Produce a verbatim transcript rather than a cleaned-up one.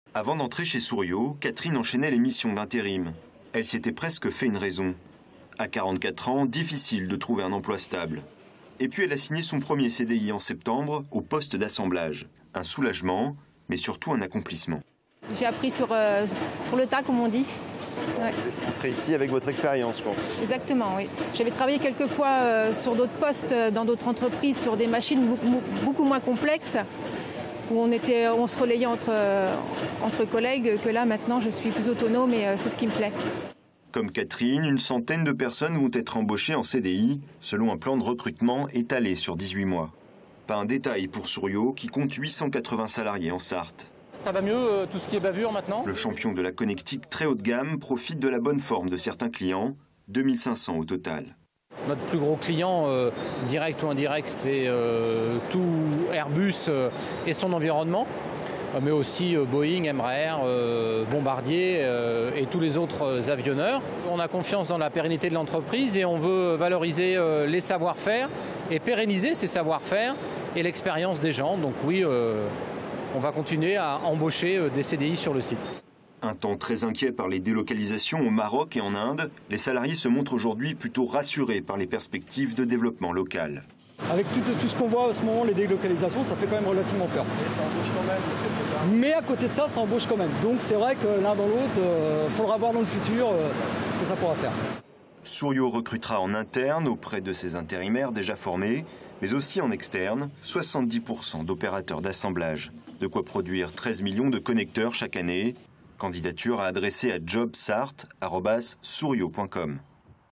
Avant d'entrer chez Souriau, Catherine enchaînait les missions d'intérim. Elle s'était presque fait une raison. À quarante-quatre ans, difficile de trouver un emploi stable. Et puis elle a signé son premier C D I en septembre au poste d'assemblage. Un soulagement, mais surtout un accomplissement. J'ai appris sur, euh, sur le tas, comme on dit. Ouais. Après ici avec votre expérience, je pense. Exactement, oui. J'avais travaillé quelques fois euh, sur d'autres postes, euh, dans d'autres entreprises, sur des machines beaucoup, beaucoup moins complexes, où on, était, on se relayait entre, euh, entre collègues, que là, maintenant, je suis plus autonome et euh, c'est ce qui me plaît. Comme Catherine, une centaine de personnes vont être embauchées en C D I, selon un plan de recrutement étalé sur dix-huit mois. Pas un détail pour Souriau, qui compte huit cent quatre-vingts salariés en Sarthe. Ça va mieux, euh, tout ce qui est bavure maintenant? Le champion de la connectique très haut de gamme profite de la bonne forme de certains clients, deux mille cinq cents au total. Notre plus gros client, euh, direct ou indirect, c'est euh, tout Airbus euh, et son environnement, euh, mais aussi euh, Boeing, Embraer, euh, Bombardier euh, et tous les autres euh, avionneurs. On a confiance dans la pérennité de l'entreprise et on veut valoriser euh, les savoir-faire et pérenniser ces savoir-faire et l'expérience des gens. Donc oui, euh, on va continuer à embaucher euh, des C D I sur le site. Un temps très inquiet par les délocalisations au Maroc et en Inde, les salariés se montrent aujourd'hui plutôt rassurés par les perspectives de développement local. Avec tout, tout ce qu'on voit en ce moment, les délocalisations, ça fait quand même relativement peur. Mais ça embauche quand même. Mais à côté de ça, ça embauche quand même. Donc c'est vrai que l'un dans l'autre, il euh, faudra voir dans le futur euh, ce que ça pourra faire. Souriau recrutera en interne auprès de ses intérimaires déjà formés, mais aussi en externe, soixante-dix pour cent d'opérateurs d'assemblage. De quoi produire treize millions de connecteurs chaque année. Candidature à adresser à jobsart arobase souriau point com.